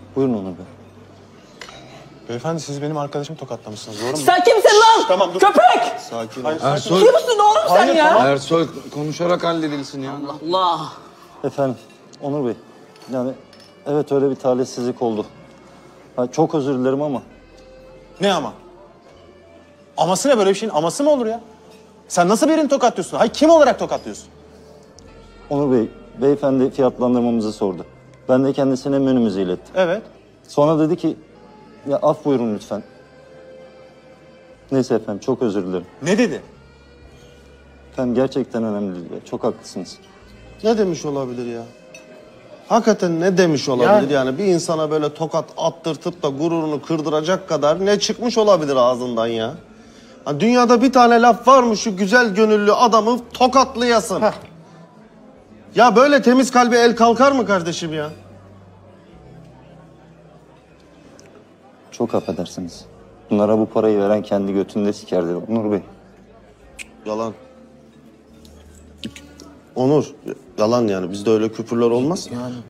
Buyurun Onur Bey. Beyefendi siz benim arkadaşımı tokatlamışsınız, doğru mu? Sen kimsin lan? Tamam, dur. Köpek! Sakin ol. Ersoy, Kimsin oğlum sen Hayır, ya? tamam. Ersoy konuşarak halledilsin ya. Allah! Efendim, Onur Bey. Yani evet öyle bir talihsizlik oldu. Çok özür dilerim ama Ne ama? Aması ne, böyle bir şeyin aması mı olur ya? Sen nasıl birini tokatlıyorsun? Hayır, kim olarak tokatlıyorsun? Onur Bey, beyefendi fiyatlandırmamızı sordu. Ben de kendisine menümüzü ilettim. Evet. Sonra dedi ki, ya af buyurun lütfen. Neyse efendim, çok özür dilerim. Ne dedi? Efendim gerçekten önemli değil. Çok haklısınız. Ne demiş olabilir ya? Hakikaten ne demiş olabilir yani? Bir insana böyle tokat attırtıp da gururunu kırdıracak kadar ne çıkmış olabilir ağzından ya? Ha, dünyada bir tane laf var mı şu güzel gönüllü adamı tokatlayasın? Heh. Ya böyle temiz kalbi el kalkar mı kardeşim ya? Çok affedersiniz. Bunlara bu parayı veren kendi götünde siker dedi Onur Bey. Yalan. Onur, yalan yani. Bizde öyle küfürler olmaz.